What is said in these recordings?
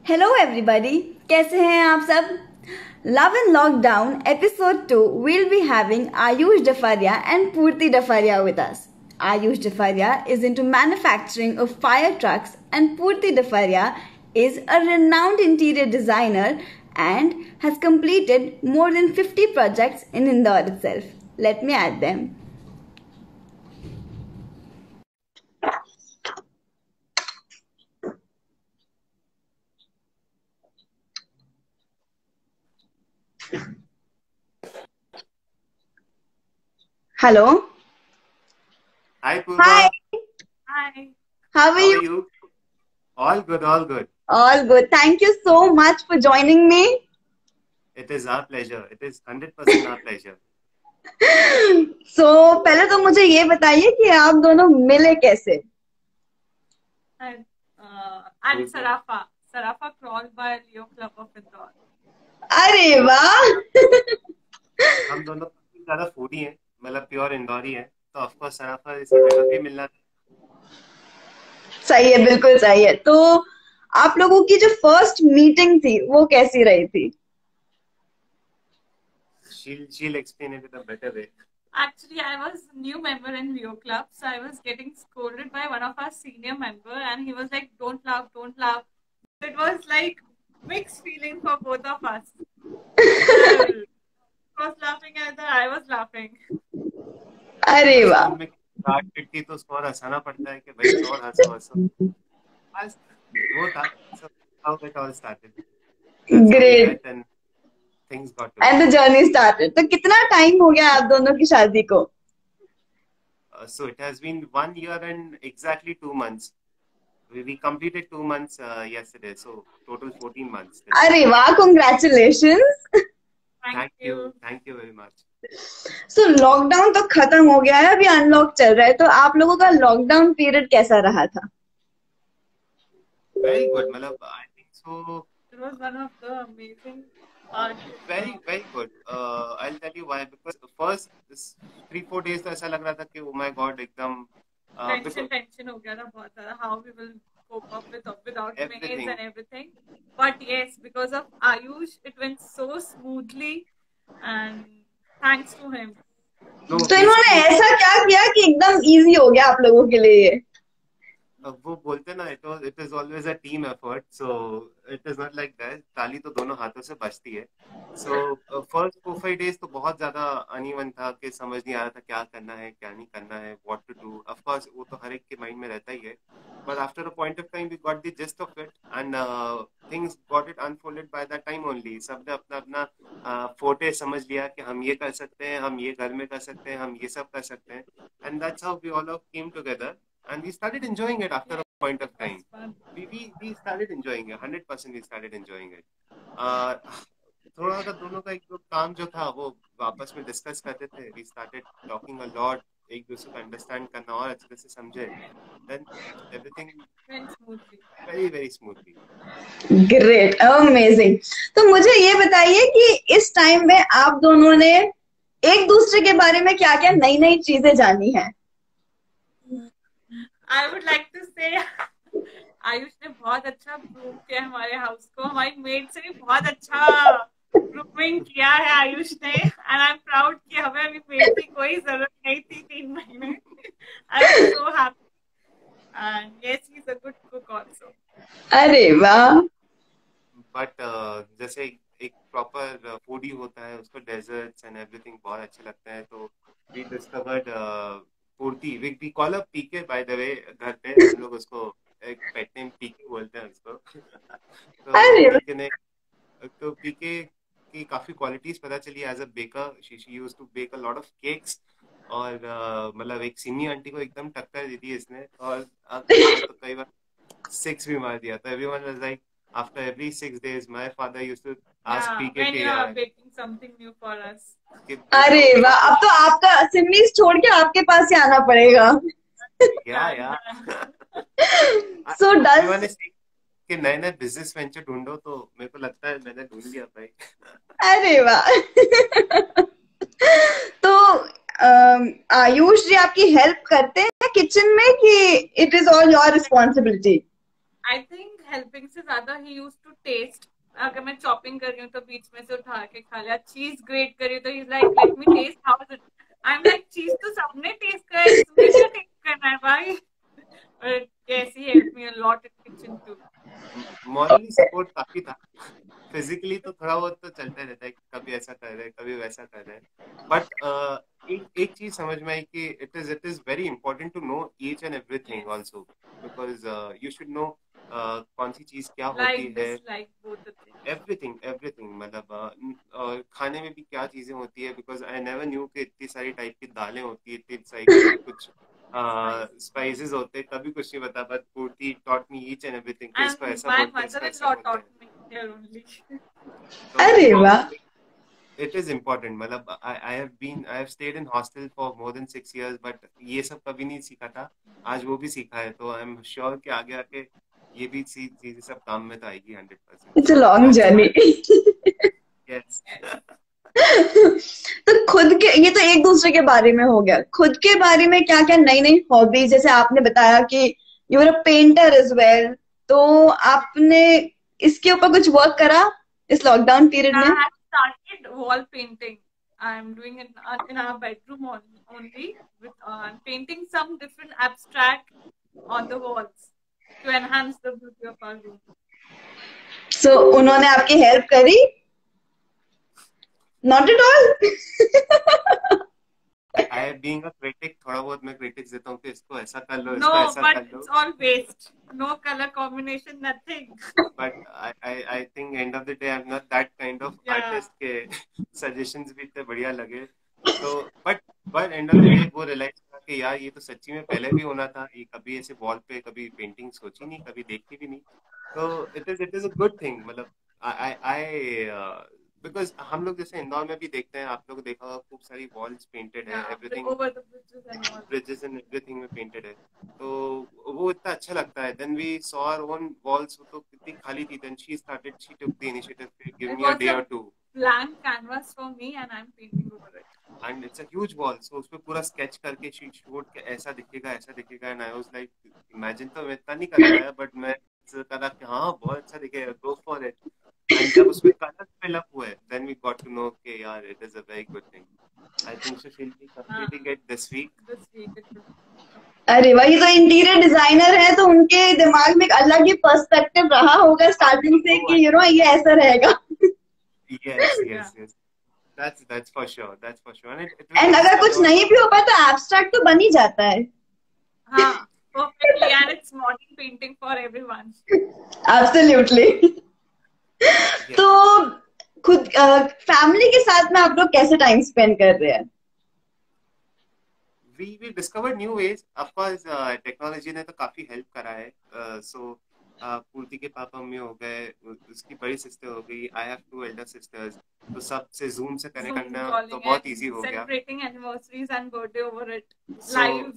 Hello everybody, कैसे हैं आप सब। Love in lockdown episode 2 will be having Ayush Dafaria and Purti Dafaria with us. Ayush Dafaria is into manufacturing of fire trucks and Purti Dafaria is a renowned interior designer and has completed more than 50 projects in Indore itself. Let me add them. Hello. Hi, Hi. Purva. Hi. How are How you? are you? All good, all good. All good. Thank you so much for joining me. It is our pleasure. It is 100% our pleasure. So, पहले तो मुझे ये बताइए कि आप दोनों मिले कैसे? And Sarafa crawled by Leo Club of Indore. अरे वाह. हम दोनों काफी ज्यादा फूडी हैं, मतलब प्योर इंदौरी हैं, तो ऑफ कोर्स सराफा से भी मिलना. सही है, बिल्कुल सही है. तो आप लोगों की जो फर्स्ट मीटिंग थी वो कैसी रही थी? She'll explain it in a better way. Actually, I was a new member in Leo Club, so I was getting scolded by one of our senior member, and he was like, "Don't laugh, don't laugh." It was like mixed feeling for both of us. Either he was laughing, either I was laughing. अरे वाह. School में डांट पिटती तो उसको और हंसाना पड़ता है कि भाई और हंसो हंसो. बस वो था. So how it all started. That's how we great. met and things got to and the journey started. तो कितना टाइम हो गया आप दोनों की शादी को? So it has been 1 year and exactly 2 months. We completed 2 months yesterday, so total 14 months. अरे वाह, congratulations. Thank you very much. So lockdown तो खत्म हो गया है, अभी अनलॉक चल रहा है, तो आप लोगों का लॉकडाउन पीरियड कैसा रहा था? Very good, मतलब I think so. It was one of the amazing parts. Very good. I'll tell you why. Because first this 3-4 days तो ऐसा लग रहा था कि oh my God एकदम tension हो गया था बहुत ज़्यादा. How we will cope up without Everything. maids and everything. But yes, because of Ayush, it went so smoothly, and thanks to him. No, तो इन्होंने ऐसा क्या किया कि एकदम इजी हो गया आप लोगों के लिए ये? वो बोलते ना it is always a team effort, so it is not like that. ताली तो दोनों हाथों से बजती है. So first 4-5 days तो बहुत ज्यादा अनइवन था कि समझ नहीं आ रहा था क्या करना है क्या नहीं करना है, what to do. Of course वो तो हर एक के माइंड में रहता ही है. But after a point of time we got the gist of it and things got it unfolded by that time only. सबने अपना अपना फोटे समझ लिया कि हम ये कर सकते हैं, हम ये घर में कर सकते हैं, हम ये सब कर सकते हैं. And that's how we all came together. And we started enjoying it after a point of time. We started enjoying it. 100% we started enjoying it. थोड़ा सा दोनों का एक जो काम जो था वो आपस में डिस्कस करते थे. We started talking a lot. एक दूसरे को अंडरस्टैंड करना और अच्छे से समझे. Then everything Went smoothly. very smoothly. Great, amazing. तो मुझे ये बताइए कि इस टाइम में आप दोनों ने एक दूसरे के बारे में क्या क्या नई नई चीजें जानी है? I would like to say Ayush ने बहुत अच्छा प्रूव किया हमारे हाउस को. हमारी मेड से भी बहुत अच्छा प्रूविंग किया है आयुष ने, एंड आई एम प्राउड कि हमें अभी मेड की कोई जरूरत नहीं थी 3 महीने. I am so happy and yes he is a good cook also. अरे वाह. बट जैसे एक प्रॉपर फूडी होता है उसको डेजर्ट्स एंड एवरीथिंग बहुत अच्छे लगते हैं. तो we discovered Purti. We call up PK by the way. घर पे हम लोग उसको एक पेट नेम पीके बोलते हैं उसको. तो पीके की काफी क्वालिटीज पता चली as a baker. She used to bake a lot of cakes. और मतलब एक सिमी आंटी को एकदम टक्कर दी थी इसने. और तो कई बार 6 भी मार दिया. तो everyone was like after every 6 days my father used to ask PK when के you are baking something new for us. अरे वाह, अब तो आपका सिमनीस छोड़ के आपके पास ही आना पड़ेगा. या So does कि नए नए बिजनेस वेंचर ढूंढो. तो मेरे को लगता है मैंने ढूंढ लिया भाई. अरे वाह. तो आयुष जी आपकी हेल्प करते हैं किचन में कि it is all your responsibility? I think helping से ज्यादा ही यूज टू टेस्ट. अगर मैं चॉपिंग कर रही हूँ तो बीच में से उठा के खा लिया. चीज ग्रेट करी तो is like let me taste how is it. I am like cheese तो सबने टेस्ट करा है, इसमें क्या टेस्ट करना है भाई. और कैसी help me a lot in kitchen too. Morally support काफी था. फिजिकली तो थोड़ा बहुत तो चलता रहता है, कभी ऐसा कर रहे हैं कभी वैसा कर रहे हैं. बट एक एक चीज समझ में आई कि it is very important to know each and everything also, because you should know कौन सी चीज क्या होती लाइक है. This like both the things. Everything everything मतलब खाने में भी क्या चीजें होती है, बिकॉज आई नेवर न्यू कि इतनी सारी टाइप की दालें होती है, इतनी सारी कुछ स्पाइसेस होते हैं, कभी कुछ नहीं पता. But Purti taught me each and everything कि इसको And ऐसा my बोलते हैं, इसको ऐसा mother-in-law बोलते taught हैं. me here only. अरे तो वाह. It is important. मतलब I have stayed in hostel for more than 6 years, but ये सब कभी नहीं सीखा था. आज वो भी सीखा है, तो आई एम श्योर कि आगे आके ये भी चीजें सब काम में तो आएगी 100%. इट्स अ सो लॉन्ग बहुत जर्नी. यस. तो खुद के, ये तो एक दूसरे के बारे में हो गया. खुद के बारे में क्या क्या नई नई हॉबीज, जैसे आपने बताया कि you are a painter as well, तो आपने इसके ऊपर कुछ वर्क करा इस लॉकडाउन पीरियड I में? have started wall painting. I'm doing it in our bedroom only with painting some different abstract on the walls to enhance the beauty of our room. So उन्होंने आपकी help करी? Not at all. I being a critic, थोड़ा बहुत मैं critics देता हूँ कि इसको ऐसा कर लो, इसको No, ऐसा but कर लो. it's all waste. No color combination, nothing. But I think end of the day I am not that kind of Yeah. Artist के सजेशंस भी इतने बढ़िया लगे. तो but end of the day वो रियलाइज करा कि यार ये तो सच्ची में पहले भी होना था. ये कभी ऐसे वॉल पे कभी पेंटिंग सोची नहीं, कभी देखी भी नहीं. तो it is a good thing. मतलब आई आई बिकॉज हम लोग जैसे इंदौर में भी देखते हैं, आप लोग देखा होगा खूब सारी वॉल्स पेंटेड है, Yeah, everything over the bridges and all. Bridges and everything में पेंटेड है. तो वो इतना अच्छा लगता है. Then we saw our own walls, वो तो कितनी खाली थी. Then she took the initiative to give It me a was day a or two. blank canvas for me and I'm painting over it. And it's a huge wall, so उस पे पूरा sketch करके she showed के ऐसा दिखेगा ऐसा दिखेगा. And I was like imagine तो मैं इतना नहीं कर पाया, बट मैं करा कि हाँ बहुत अच्छा दिखेगा, गो फॉर इट. एंड जब उसमें कलर फिल अप हुए, then we got to know कि यार it is a very good thing. I think so she'll be completing it this week. This week it will. अरे भाई, ये तो interior designer है, तो उनके दिमाग में एक अलग ही पर्सपेक्टिव रहा होगा स्टार्टिंग से कि यू नो ये ऐसा रहेगा. Yes, Yeah. yes, yes. That's for sure. That's for sure. And it will and अगर extend कुछ on. नहीं भी हो पाए तो एब्स्ट्रैक्ट तो बन ही जाता है. हाँ, perfectly, and it's modern painting for everyone. Absolutely. Yes. तो खुद फैमिली के साथ में आप लोग कैसे टाइम स्पेंड कर रहे हैं? We discovered new ways. Of course, technology ने तो काफी हेल्प करा है. So पूर्ति के पापा मम्मी हो गए, उसकी बड़ी सिस्टर हो गई. I have 2 elder sisters. तो सबसे Zoom से कनेक्ट Zoom करना calling तो बहुत and इजी हो गया. celebrating anniversaries and birthday over it So live.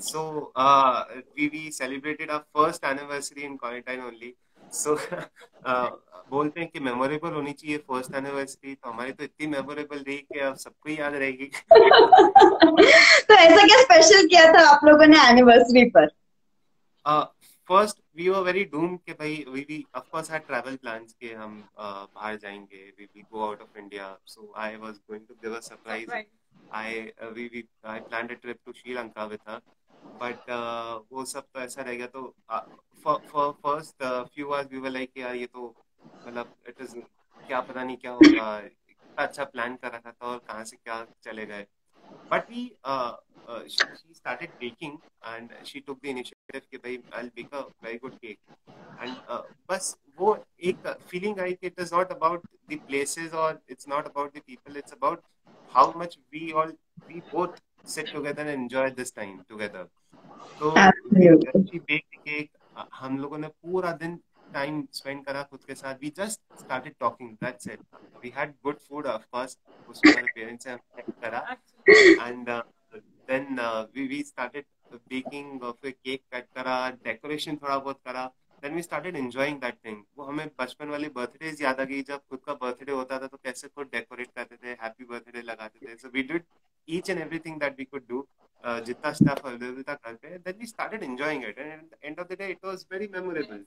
we celebrated our first anniversary in quarantine only. So बोलते हैं कि मेमोरेबल होनी चाहिए फर्स्ट एनिवर्सरी. तो हमारी तो इतनी मेमोरेबल रही कि अब सबको ही याद रहेगी. तो ऐसा क्या स्पेशल किया था आप लोगों ने एनिवर्सरी पर? First we were very doom कि भाई we of course had travel plans कि हम बाहर जाएंगे, we will go out of India. So I was going to give a surprise. Surprise. I planned a trip to Sri Lanka with her, but वो सब तो ऐसा रह गया. तो for first few hours we were like यार ये तो मतलब it is क्या पता नहीं क्या होगा. इतना अच्छा प्लान कर रखा था और कहाँ से क्या चले गए. But she started baking and she took the initiative कि भाई I'll bake a very good cake. And बस वो एक feeling आई कि it is not about the places or it's not about the people, it's about how much we both sit together and enjoy this time together. तो Absolutely. she baked the cake. हम लोगों ने पूरा दिन time spend करा खुद के साथ. We just started talking, that's it. We had good food of course, उसमें हमारे पेरेंट्स ने हेल्प करा. Actually, And then we started baking. फिर केक कट करा, डेकोरेशन थोड़ा बहुत करा. Then we started enjoying that thing. वो हमें बचपन वाली बर्थडेज याद आ गई, जब खुद का बर्थडे होता था तो कैसे खुद डेकोरेट करते थे, हैप्पी बर्थडे लगाते थे. So we did each and everything that we could do. जितना स्टफ अवेलेबल था घर पे. Then we started enjoying it, and at the end of the day it was very memorable. yes.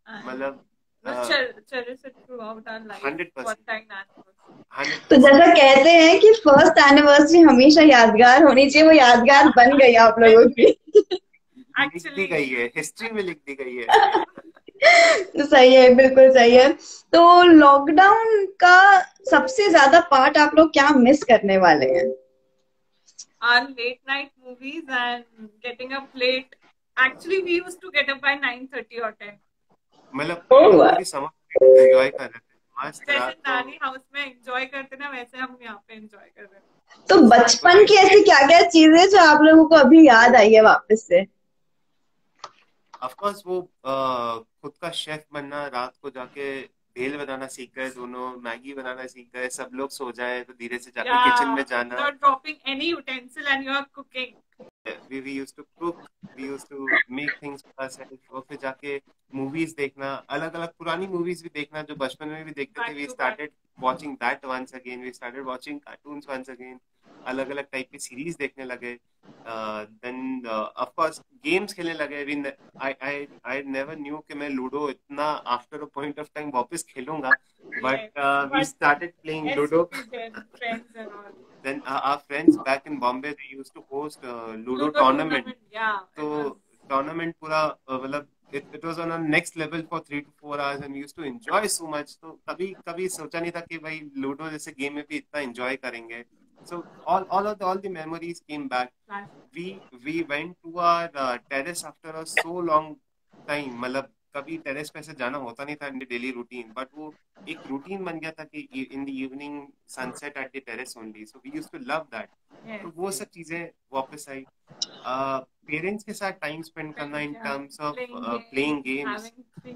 मतलब cherish it throughout our life. 100%. What time anniversary. तो जैसा कहते हैं कि फर्स्ट एनिवर्सरी हमेशा यादगार होनी चाहिए, वो यादगार बन गई आप लोगों की। लिख दी गई है, हिस्ट्री में लिख दी गई है। तो सही है, बिल्कुल सही है। तो लॉकडाउन का सबसे ज्यादा पार्ट आप लोग क्या मिस करने वाले हैं? Our late night movies and getting up late. Actually, we used to get up by 9:30 or 10. मतलब हम लोग पूरी समर एंजॉय कर रहे थे, मस्त जैसे रात को। नानी हाउस में एंजॉय करते ना, वैसे हम यहाँ पे एंजॉय कर रहे हैं। तो बचपन की ऐसी क्या क्या चीजें जो आप लोगों को अभी याद आई है वापस से? ऑफ कोर्स वो खुद का शेफ बनना, रात को जाके भेल बनाना सीख गए दोनों, मैगी बनाना सीख गए, सब लोग सो जाए तो धीरे से जाके किचन में जाना। Not dropping any utensil and you are cooking. We used to cook, we used to make things for ourselves, और फिर जाके मूवीज देखना, अलग अलग पुरानी मूवीज भी देखना जो बचपन में भी देखते थे। We started watching that once again, we started watching cartoons once again, अलग अलग टाइप की सीरीज देखने लगे। then of course गेम्स खेलने लगे। I never knew कि मैं लूडो इतना after a point of time वापस खेलूंगा, but we started playing Ludo. Friends and all. Then our friends back in Bombay, they used to host Ludo tournament. Yeah. So tournament पूरा मतलब it was on a next level for 3 to 4 hours and we used to enjoy so much. तो कभी कभी सोचा नहीं था कि भाई लूडो जैसे गेम में भी इतना enjoy करेंगे। So all the memories came back. We went to our terrace after a so long time. मतलब कभी टेरेस पे ऐसे जाना होता नहीं था इन डेली रूटीन, बट वो एक रूटीन बन गया था कि in the evening sunset at the terrace only, so we used to love that. तो वो सब चीजें वापस आई। पेरेंट्स के साथ टाइम स्पेंड करना in terms of playing games,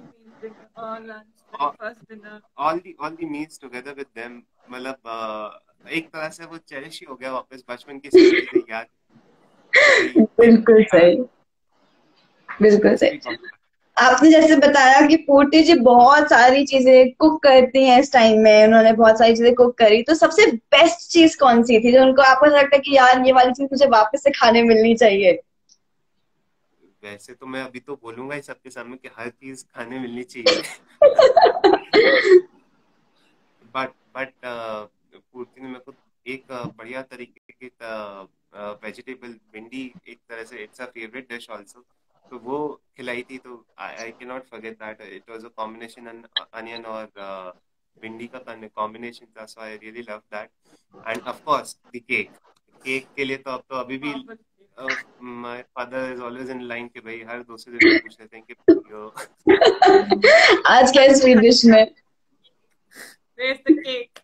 all the meals together with them, मतलब एक तरह से वो चेरिश ही हो गया वापस, बचपन की सारी चीजें याद। बिल्कुल सही, बिल्कुल सही। आपने जैसे बताया कि पूर्ति जी बहुत सारी चीजें कुक करती हैं, इस टाइम में उन्होंने बहुत सारी चीजें कुक करी, तो सबसे बेस्ट चीज कौन सी थी जो उनको आपको लगता है कि यार ये वाली चीज मुझे वापस से खाने मिलनी चाहिए? वैसे तो मैं अभी तो बोलूंगा ही सबके सामने कि हर चीज खाने मिलनी चाहिए। बट पूर्ति ने मेरे को एक बढ़िया तरीके की वेजिटेबल भिंडी, एक तरह से it's a favourite dish also, तो वो खिलाई थी। तो I can not forget that, it was a combination onion और भिंडी का कॉम्बिनेशन था, so I really love that. And of course the cake के लिए तो अब तो अभी भी my father is always in line कि भाई हर दूसरे दिन पूछ लेते हैं कि आज क्या है स्वीट डिश में? Where's the cake?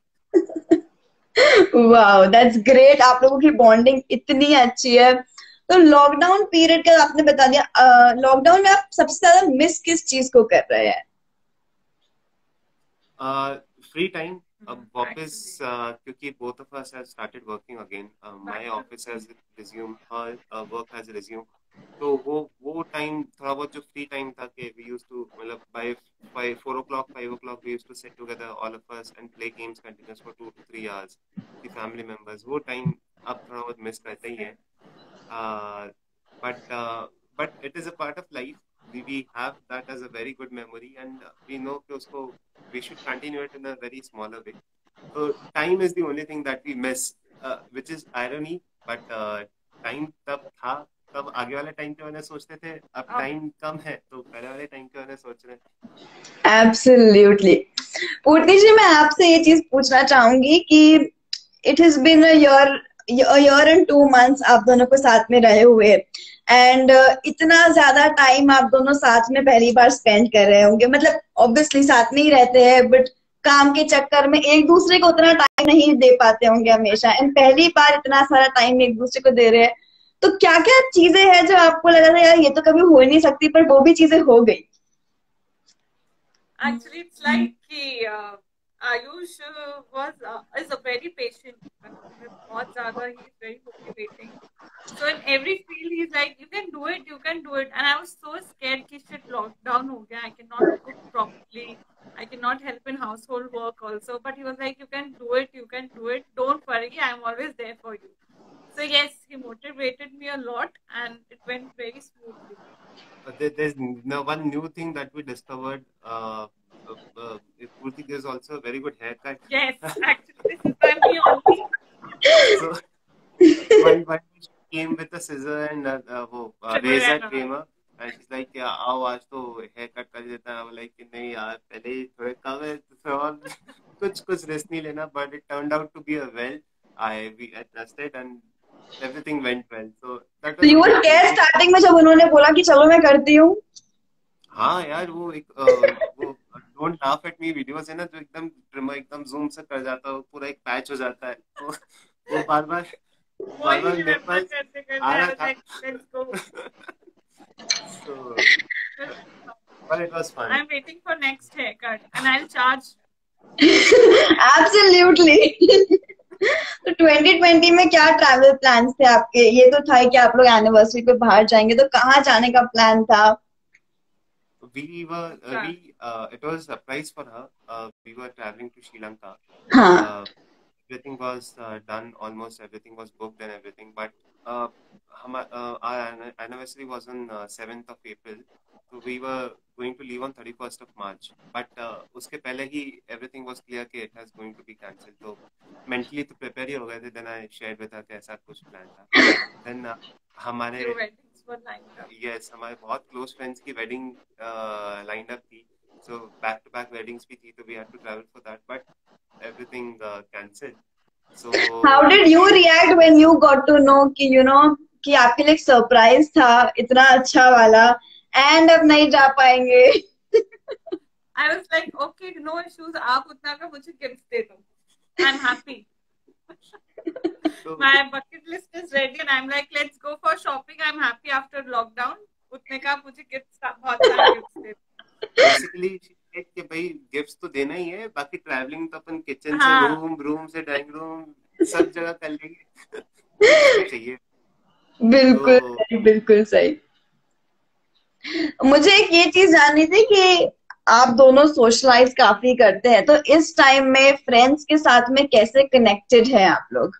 Wow, that's great. आप लोगों की बॉन्डिंग इतनी अच्छी है। तो लॉकडाउन पीरियड का आपने बता दिया, लॉकडाउन में आप सबसे ज्यादा मिस किस चीज को कर रहे हैं? Free time. अब वापस क्योंकि both of us have started working again, my office has resumed, her work has resumed, तो वो टाइम थोड़ा बहुत जो फ्री टाइम था कि we used to मतलब by 4 o'clock 5 o'clock we used to sit together all of us and play games continuous for 2 to 3 hours, the family members, वो time अब थोड़ा बहुत मिस करते ही है। but it is a part of life, we have that as a very good memory and we know कि उसको we should continue it in a very smaller way. So time is the only thing that we miss, which is irony, but time तब था, तब आगे वाले time के बारे में सोचते थे, अब टाइम कम है तो पहले वाले टाइम के बारे में सोच रहे हैं। एब्सोल्युटली। पूर्ति जी, मैं आपसे ये चीज पूछना चाहूंगी कि it has been a year and 2 months आप दोनों को साथ में रहे हुए, एंड इतना ज्यादा टाइम आप दोनों साथ में पहली बार स्पेंड कर रहे होंगे। मतलब ऑब्वियसली साथ में ही रहते हैं, बट काम के चक्कर में एक दूसरे को उतना टाइम नहीं दे पाते होंगे हमेशा, एंड पहली बार इतना सारा टाइम एक दूसरे को दे रहे हैं। तो क्या क्या चीजें हैं जो आपको लगा था यार ये तो कभी हो ही नहीं सकती, पर वो भी चीजें हो गई? Actually, it's like Ayush is a very patient person. बहुत ज़्यादा, he is very motivating. So in every field he's like, you can do it, you can do it. And I was so scared कि shit lockdown हो गया, I cannot cook properly, I cannot help in household work also. But he was like, you can do it, you can do it. Don't worry, I am always there for you. So yes, he motivated me a lot, and it went very smoothly. there's no one new thing that we discovered. Purti, there's also a very good haircut. Yes, actually, this is by me only. So one she came with a scissor and razor trimmer, and she's like, yeah, आओ आज तो hair cut कर देता है. I'm like, नहीं यार, पहले ही थोड़े कम है, तो और कुछ risk नहीं लेना. But it turned out to be a well. We adjusted and everything went well. So that तो was you were care starting में जब उन्होंने बोला कि चलो मैं करती हूँ? हाँ यार, वो don't laugh at me videos है ना, जो एकदम ट्रिमर एकदम जूम से कर जाता है, पूरा एक पैच हो जाता है, तो वो बार बार मेरे पास आ रहा था. So but it was fun. I'm waiting for next haircut and I'll charge. Absolutely. तो 2020 में क्या ट्रैवल प्लान्स थे आपके? ये तो था कि आप लोग एनिवर्सरी पे बाहर जाएंगे, तो कहाँ जाने का प्लान था? It was a surprise for her. We were traveling to Sri Lanka. हाँ. Everything was done, almost everything was booked and everything, but our anniversary was on 7th of April, so we were going to leave on 31st of March, but उसके पहले ही everything was clear कि it has going to be cancelled, तो mentally तो prepare ही हो गए थे. Then I shared with her कि ऐसा कुछ plan था. Then हमारे yes, हमारे बहुत close friends की wedding lined up थी, so back to back weddings भी थी, तो we had to travel for that, but everything cancelled. So how did you react when you got to know कि कि आपके लिए सरप्राइज था इतना अच्छा वाला एंड अब नहीं जा पाएंगे? I was like, okay, no issues. आप उतना का मुझे गिफ्ट दे दो. I'm happy. My bucket list is ready and I'm like, let's go for shopping. I'm happy after lockdown. उतने का मुझे गिफ्ट बहुत सारे गिफ्ट दे दो. Basically कि भाई गिफ्ट्स तो देना ही है, बाकी ट्रैवलिंग तो अपन किचन से रूम से डाइनिंग रूम सब जगह कर लेंगे. चाहिए. बिल्कुल बिल्कुल सही. मुझे एक ये चीज जाननी थी कि आप दोनों सोशलाइज काफी करते हैं, तो इस टाइम में फ्रेंड्स के साथ में कैसे कनेक्टेड हैं आप लोग?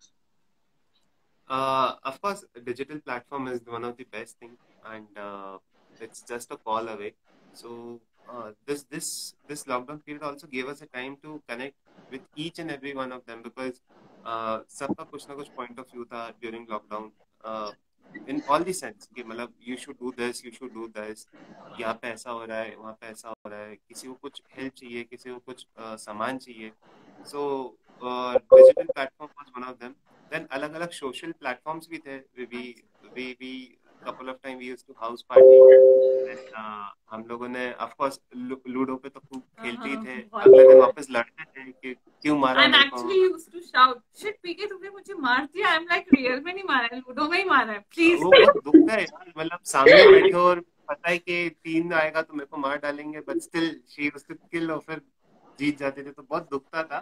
Of course, digital platform is one of the best thing, and it's just a call away. So this lockdown period also gave us a time to connect with each and every one of them, because सबका कुछ ना कुछ point of view था during lockdown. In all the sense कि मतलब you should do this, you should do this, यहाँ पे ऐसा हो रहा है, वहाँ पे ऐसा हो रहा है, किसी को कुछ help चाहिए, किसी को कुछ सामान चाहिए. So digital platform was one of them. Then अलग-अलग social platforms भी थे. We couple of time we used to house party. Then हम लोगों ने of course लूडो पे तो खूब खेलते ही थे. अगले दिन वापस लड़ते थे कि क्यों मारा And मेरे को. actually used to shout, shit पीके तुमने मुझे मार दिया. I'm like, real में नहीं मारा है, लूडो में ही मारा है. Please. वो बहुत दुखता है यार, मतलब सामने बैठे और पता है कि 3 आएगा तो मेरे को मार डालेंगे, but still she used to kill और फिर जीत जाते थे, तो बहुत दुखता था.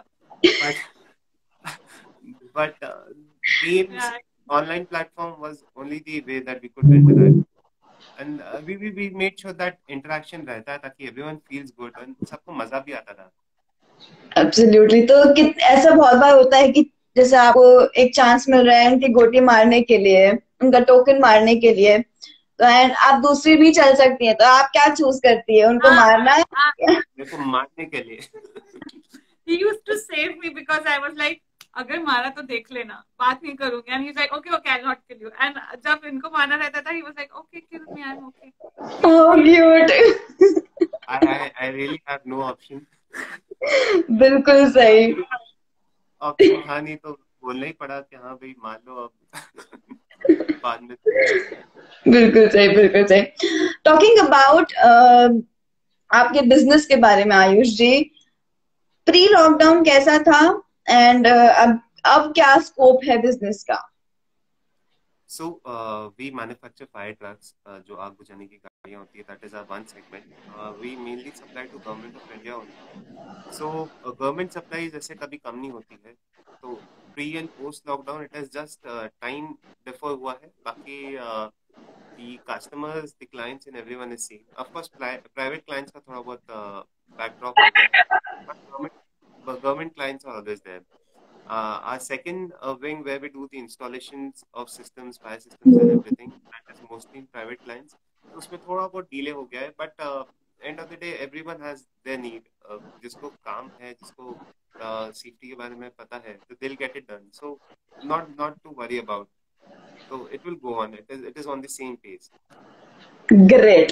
But games, online platform was only the way that we could interact, and we made sure that interaction रहता है ताकि everyone feels good and सबको मजा भी आता था. Absolutely. तो ऐसा बहुत बार होता है कि जैसे आपको एक चांस मिल रहा है उनकी गोटी मारने के लिए, उनका टोकन मारने के लिए, तो एंड आप दूसरी भी चल सकती हैं, तो आप क्या चूज करती है, उनको मारना है? मेरे को मारने के लिए. He used to save me because I was like, अगर मारा तो देख लेना, बात नहीं करूंगी. And he's like, okay, I'll not kill you. And जब इनको मारना रहता था, he was like, okay, kill me, I'm okay. Oh, cute. I really have no option. बिल्कुल सही. ऑप्शन था नहीं तो बोलना ही पड़ा कि हाँ भाई मान लो अब बाद में. बिल्कुल सही, बिल्कुल सही. टॉकिंग अबाउट आपके बिजनेस के बारे में आयुष जी, प्री लॉकडाउन कैसा था एंड अब क्या स्कोप है बिजनेस का? So we manufacture fire trucks, जो आग बुझाने की गाड़ियाँ होती है. That is our one segment. We mainly supply to government of India only. So government supply जैसे कभी कम नहीं होती है, तो pre and post lockdown it has just time differ हुआ है. बाकी the customers, the clients and everyone is same. Of course private clients का थोड़ा बहुत backdrop हो गया है, but government clients are always there. Our second wing where we do the installations of systems, fire systems and everything, that is mostly in private clients. उसमें थोड़ा बहुत delay हो गया है, but end of the day everyone has their need. जिसको काम है, जिसको सेफ्टी के बारे में पता है, तो they'll get it done. So not not to worry about. So it will go on. It is on the same pace. Great.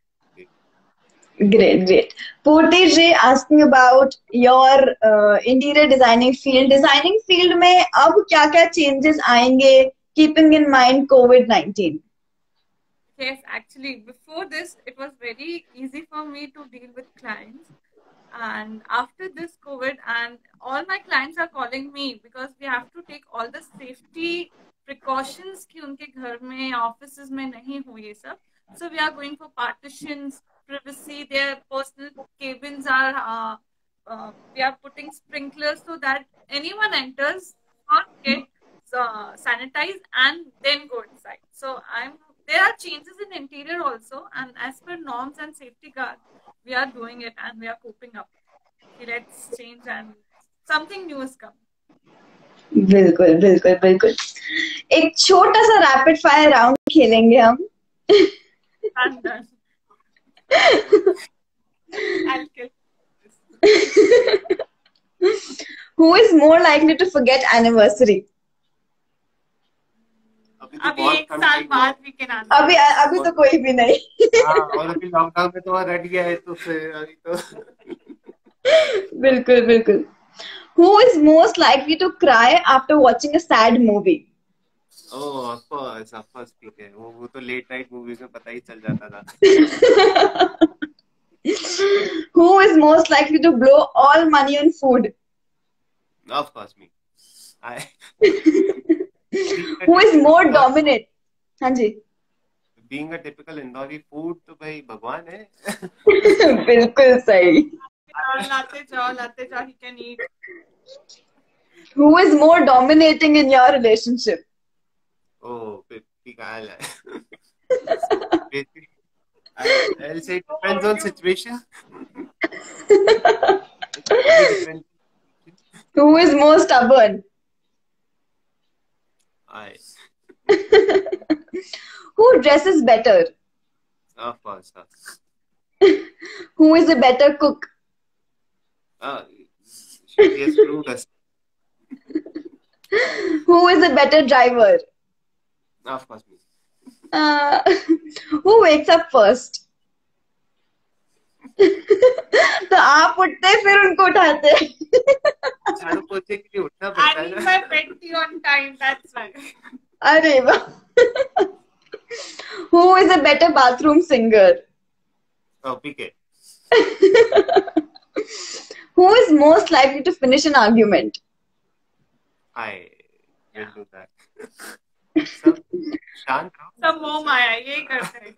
Great. Purti ji, asking about your interior designing field. Designing field में अब क्या-क्या changes आएंगे, keeping in mind COVID-19? Yes, actually, before this, it was very easy for me to deal with clients. And after this COVID, and all my clients are calling me because we have to take all the safety precautions कि उनके घर में, offices में नहीं हो ये सब. So we are going for partitions, privacy. Their personal cabins are. We are putting sprinklers so that anyone enters, not get sanitized and then go inside. So there are changes in interior also, and as per norms and safety guard, we are doing it and we are coping up. Let's change and something new is coming. बिल्कुल बिल्कुल बिल्कुल। एक छोटा सा rapid fire round खेलेंगे हम। Done. I'll kill this. Who is more likely to forget anniversary? अभी एक साल बाद भी के नाम अभी तो कोई भी नहीं। और अभी लॉकडाउन में तो रट गया है, तो फिर अभी तो बिल्कुल बिल्कुल। Who is most likely to cry after watching a sad movie? Oh, of course, ठीक है। वो तो लेट नाइट मूवीज में पता ही चल जाता था। Who is most likely to blow all money on food? Of course, me. Who is more dominant? हाँ जी। Being a typical Indori, food तो भाई भगवान है। बिल्कुल सही। लाते जाओ, he can eat. Who is more dominating in your relationship? Oh, Pikal. I'll say it depends on situation. Who is more stubborn? Who dresses better? Of course. Who is a better cook? She has proved us. Who is a better driver? Of course, me. Who wakes up first? तो आप उठते फिर उनको उठाते। झाड़ू पोछे के लिए उठना पड़ता है ना। I need my pet tea on time, that's why. अरे वाह। Who is a better bathroom singer? Oh, PK. Who is most likely to finish an argument? I will do that. सब शांत रहो। सब मोह माया यही करते हैं।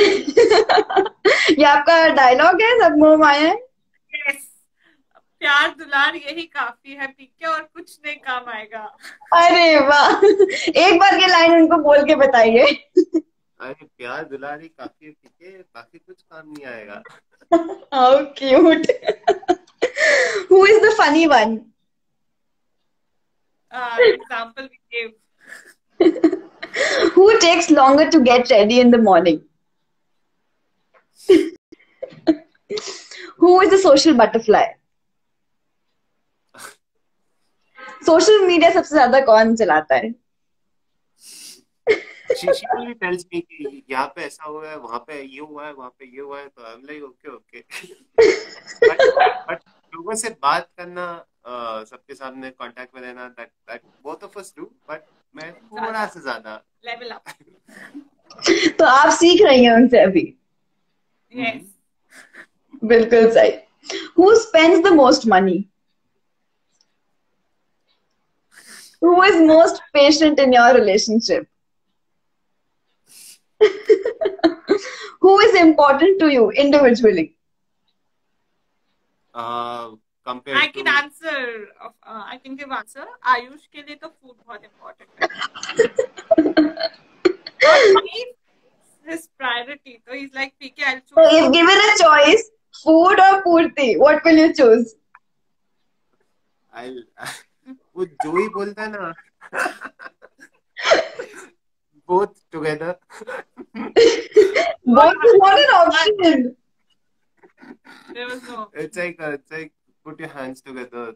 ये आपका डायलॉग है, सब मोह माया है। Yes. प्यार दुलार यही काफी है पीके, और कुछ नहीं काम आएगा। अरे वाह, एक बार ये लाइन उनको बोल के बताइए। अरे प्यार दुलार ही काफी है पीके, बाकी कुछ काम नहीं आएगा। How cute. Who is the funny one? Example we gave. Who takes longer to get ready in the morning? Who is a social butterfly? Social media सबसे ज्यादा कौन चलाता है? She only tells me कि यहाँ पे ऐसा हुआ है, वहाँ पे ये हुआ है, वहाँ पे ये हुआ है, तो I'm like okay. But लोगों से बात करना, सबके सामने कांटेक्ट में रहना, that both of us do, but मैं थोड़ा सा ज्यादा लेवल अप। तो आप सीख रही हैं उनसे अभी? Yes. बिल्कुल सही। Who spends the most money? Who is most patient in your relationship? Who is important to you individually? Compared I can answer. I can give answer. Ayush के लिए तो food बहुत important है। For me, his priority. So he's like, PK, I'll choose. So if given a choice, food or Purti, what will you choose? वो जो ही बोलता है ना, both together. Both is not an option. There was no. It's like put your hands together.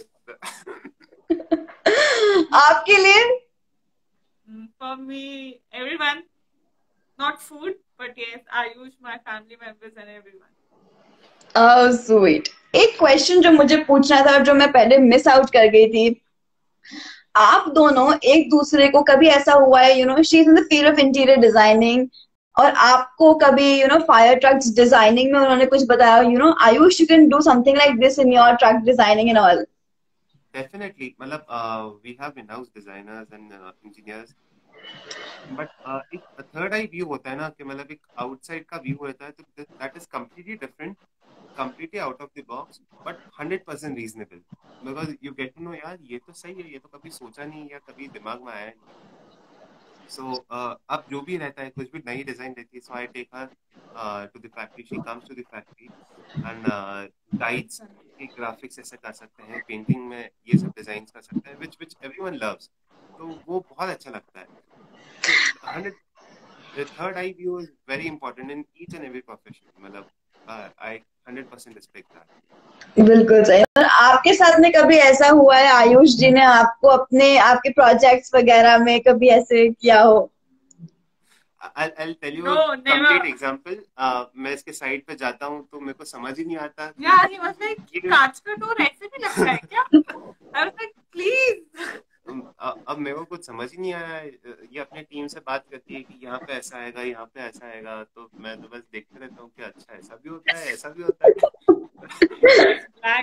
आपके लिए? For me, everyone, not food, but yes, Ayush, my family members and everyone. Oh, sweet. एक question जो मुझे पूछना था और जो मैं पहले मिस आउट कर गई थी, आप दोनों एक दूसरे को कभी ऐसा हुआ है, she is in the field of interior designing और आपको कभी फायर ट्रक्स डिजाइनिंग में उन्होंने कुछ बताया, Ayush you can do something like this in your truck designing and all? Definitely, मतलब we have in house designers and engineers, but एक third eye view होता है ना, कि मतलब एक आउटसाइड का व्यू होता है, तो that is completely different, completely out of the box, but 100% reasonable, because you get to know यार ये तो सही है, ये तो कभी सोचा नहीं या कभी दिमाग में आया नहीं. So अब जो भी रहता है, कुछ भी नई डिजाइन रहती है, so I take her to the factory, she comes to the factory and guides कि ग्राफिक्स ऐसे कर सकते हैं, पेंटिंग में ये सब डिजाइन कर सकते हैं, which everyone loves, तो वो बहुत अच्छा लगता है. So 100, the third eye view is very important in each and every profession, मतलब I 100% respect that. बिल्कुल सही. और आपके साथ में कभी ऐसा हुआ है आयुष जी ने आपको आपके प्रोजेक्ट्स वगैरह में कभी ऐसे किया हो? I'll tell you No, a never. complete example. मैं इसके साइड पे जाता हूँ तो मेरे को समझ ही नहीं आता. Yeah, he was like, कांच का डोर ऐसे भी लगता है क्या? I was like, please. अब मेरे को कुछ समझ ही नहीं आया. ये अपने टीम से बात करती है कि यहाँ पे ऐसा आएगा, यहाँ पे ऐसा आएगा, तो मैं तो बस देखते रहता हूँ कि अच्छा ऐसा भी होता है, ऐसा भी होता है.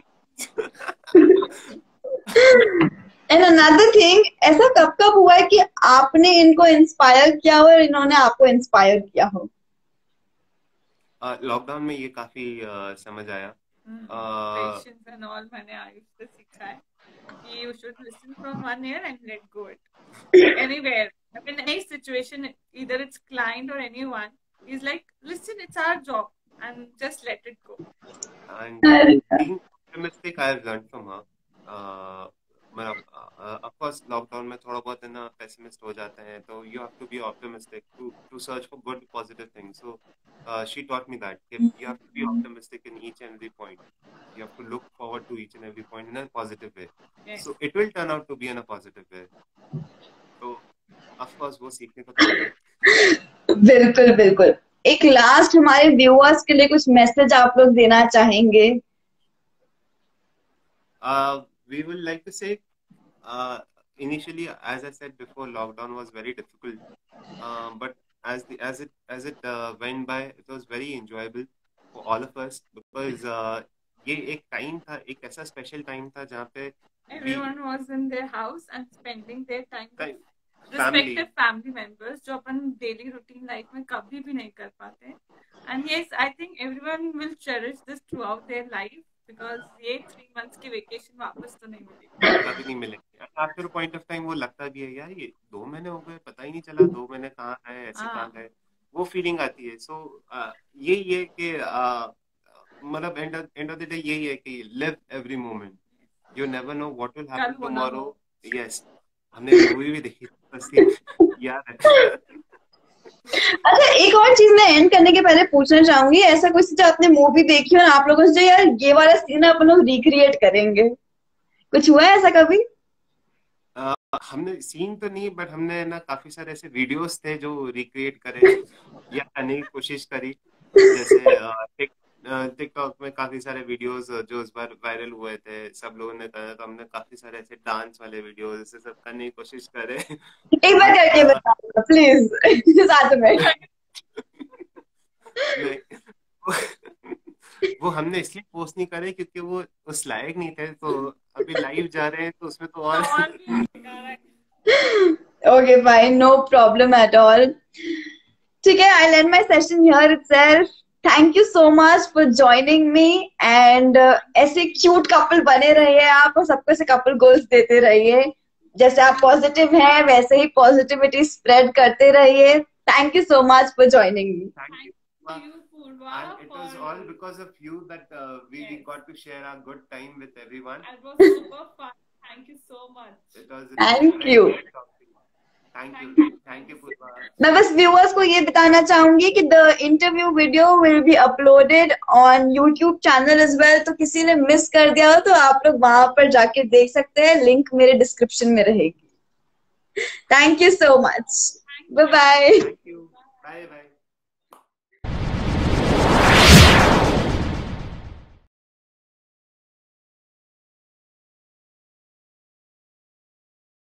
एंड अनदर थिंग, ऐसा कब कब हुआ है कि आपने इनको इंस्पायर किया हो और इन्होंने आपको इंस्पायर किया हो? लॉकडाउन में ये काफी समझ आया. Patience and all मैंने आयुष से सीखा है. You should listen from one ear and let go it. Anywhere, in any situation, either it's client or anyone, he's like, listen, it's our job, and just let it go. And being optimistic, I have learned from her. Of course, lockdown में थोड़ा बहुत है ना pessimist हो जाते हैं, तो you have to be optimistic to search for good positive things. So she taught me that you have to be optimistic in each and every point. You have to look forward to each and every point in a positive way. Yes. So it will turn out to be in a positive way. So of course वो सीखने को तो बिल्कुल बिल्कुल. एक last हमारे viewers के लिए कुछ मैसेज आप लोग देना चाहेंगे? We would like to say, initially, as I said before, lockdown was very difficult, but as it went by, it was very enjoyable for all of us, because ये एक टाइम था, एक ऐसा स्पेशल टाइम था जहाँ पे everyone was in their house and spending their time with respective family members, जो अपन daily routine life में कभी भी नहीं कर पाते. And yes, I think everyone will cherish this throughout their life, because ये 3 months की वेकेशन वापस तो नहीं मिलेगी, कभी नहीं मिलेगी. आफ्टर पॉइंट ऑफ टाइम वो लगता भी है यार ये 2 महीने हो गए, पता ही नहीं चला 2 महीने कहाँ गए, ऐसे कहाँ गए, वो फीलिंग आती है. सो यही है कि मतलब एंड ऑफ द डे यही है कि live every moment, you never know what will happen tomorrow. Yes, हमने मूवी भी देखी बस याद है. अच्छा, एक और चीज मैं एंड करने के पहले पूछना चाहूंगी, ऐसा कुछ जो आपने मूवी देखी हो और आप लोगों से यार ये वाला सीन अपन लोग रिक्रिएट करेंगे, कुछ हुआ है ऐसा कभी? हमने सीन तो नहीं, बट हमने ना काफी सारे ऐसे वीडियोस थे जो रिक्रिएट करे या करने की कोशिश करी. जैसे टिकटॉक में काफी सारे वीडियोस जो इस बार वायरल हुए थे, सब लोगों ने कहा, तो हमने काफी सारे ऐसे डांस वाले वीडियोस ऐसे सब करने की कोशिश करे. एक बार करके बताओ प्लीज साथ में. वो हमने इसलिए पोस्ट नहीं करे क्योंकि वो उस लायक नहीं थे, तो अभी लाइव जा रहे हैं तो उसमें तो और okay fine, no problem at all. ठीक है, I end my session here itself. Thank you so much for joining me, and ऐसे क्यूट कपल बने रहिए आप और सबको ऐसे कपल गोल्स देते रहिए. जैसे आप पॉजिटिव हैं वैसे ही पॉजिटिविटी स्प्रेड करते रहिए. Thank you so much for joining me. And it was all because of you that we got to share our good time with everyone. It was super fun. Thank you so much. It was Thank you. Thank you Purva. मैं बस viewers को ये बताना चाहूंगी कि the interview video will be uploaded on YouTube channel as well, तो किसी ने मिस कर दिया हो तो आप लोग वहां पर जाके देख सकते हैं, लिंक मेरे डिस्क्रिप्शन में रहेगी। Thank you so much, bye bye. Thank you, bye bye.